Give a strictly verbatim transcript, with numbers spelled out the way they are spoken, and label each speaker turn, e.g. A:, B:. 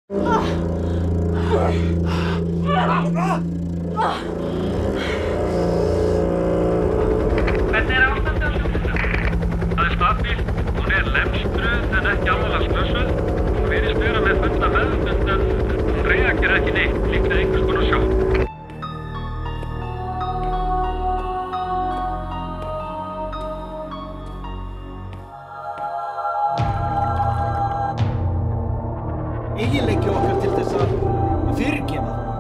A: Hvernig er ástandið á sjúklingnum? Það er stabílt, hún er lemstruð en ekki alvarlega slösuð. Hún virðist vera með fulla meðvitund en hún reagerar ekki neitt, líkt við einhvers konar sjokk.
B: Eiginleiki okkar til þess að fyrirgefa.